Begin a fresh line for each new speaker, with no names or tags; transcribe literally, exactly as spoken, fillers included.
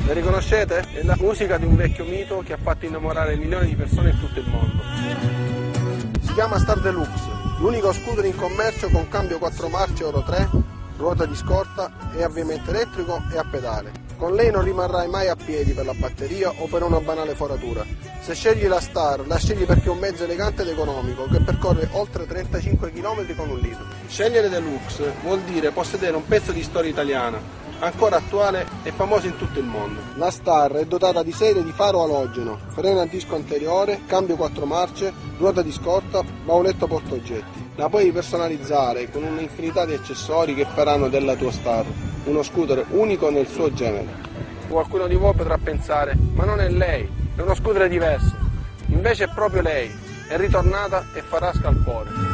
Le riconoscete? È la musica di un vecchio mito che ha fatto innamorare milioni di persone in tutto il mondo. Si chiama Star Deluxe, l'unico scooter in commercio con cambio quattro marce Euro tre, ruota di scorta e avviamento elettrico e a pedale. Con lei non rimarrai mai a piedi per la batteria o per una banale foratura. Se scegli la Star, la scegli perché è un mezzo elegante ed economico che percorre oltre trentacinque chilometri con un litro. Scegliere Deluxe vuol dire possedere un pezzo di storia italiana, ancora attuale e famoso in tutto il mondo. La Star è dotata di serie di faro alogeno, freno a disco anteriore, cambio quattro marce, ruota di scorta, bauletto portaoggetti. La puoi personalizzare con un'infinità di accessori che faranno della tua Star uno scooter unico nel suo genere. Qualcuno di voi potrà pensare, ma non è lei, è uno scooter diverso. Invece è proprio lei, è ritornata e farà scalpore.